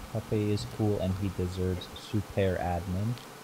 Pepe is cool and he deserves super admin.